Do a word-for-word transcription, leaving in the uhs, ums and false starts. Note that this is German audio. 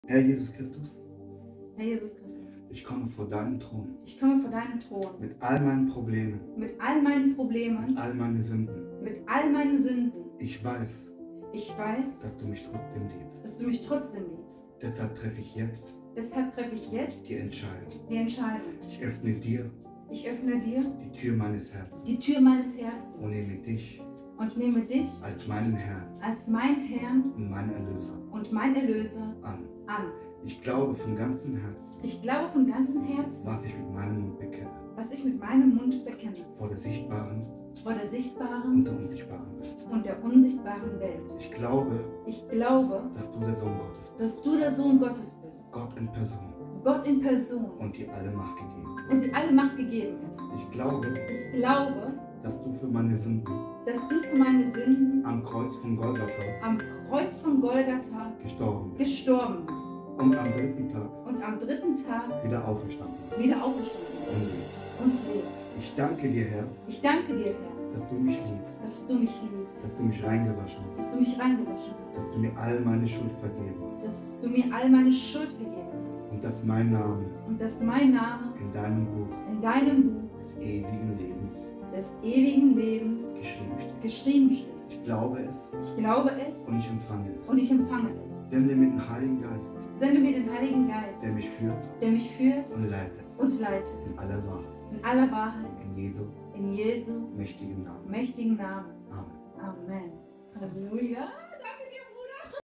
Herr Jesus Christus, Herr Jesus Christus, ich komme vor deinen Thron ich komme vor deinen Thron mit all meinen Problemen, mit all meinen mit Problemen, all meinen Sünden. mit all meinen Sünden. Ich weiß, Ich weiß, dass du mich trotzdem liebst. dass du mich trotzdem liebst. Deshalb treffe ich jetzt Deshalb treffe ich jetzt die Entscheidung. die Entscheidung. Ich öffne dir Ich öffne dir die Tür meines Herzens die Tür meines und Herzens nehme dich und nehme dich als meinen Herrn als mein Herrn und meinen Erlöser und mein Erlöser an. an. Ich glaube von ganzem Herzen, Ich glaube von ganzem Herzen, was ich mit meinem Mund bekenne, was ich mit meinem Mund bekenne, vor der sichtbaren vor der und sichtbaren der unsichtbaren Welt. und der unsichtbaren Welt. Ich glaube, Ich glaube, dass du der Sohn Gottes bist, dass du der Sohn Gottes bist, Gott in Person, Gott in Person und dir alle Macht gegeben. und dir alle Macht gegeben ist. Ich glaube, Ich glaube, dass du für meine Sünden dass du für meine Sünden am Kreuz von Golgatha am Kreuz von Golgatha gestorben bist gestorben bist und am dritten Tag und am dritten Tag wieder auferstanden bist wieder auferstanden und bist lebst. und lebst. Ich danke dir, Herr, Ich danke dir, Herr, dass du mich liebst, dass du mich liebst, dass du mich reingewaschen hast, dass du mich reingewaschen hast, dass du mir all meine Schuld vergeben hast dass du mir all meine Schuld vergeben hast und dass mein Name und dass mein Name in deinem Buch in deinem Buch des ewigen Lebens des ewigen Lebens geschrieben steht. geschrieben steht. Ich glaube es Ich glaube es und ich empfange es. und ich empfange es. Sende mir den Heiligen Geist, Sende mir den Heiligen Geist, der mich führt der mich führt und leitet und leitet in aller Wahrheit. in aller Wahrheit, In Jesu in Jesu mächtigen Namen. mächtigen Namen. Amen. Amen. Halleluja.